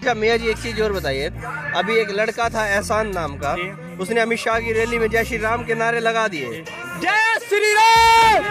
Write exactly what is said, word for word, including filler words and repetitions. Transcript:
अच्छा मियाँ जी, एक चीज और बताइए, अभी एक लड़का था एहसान नाम का, उसने अमित शाह की रैली में जय श्री राम के नारे लगा दिए। जय श्री राम,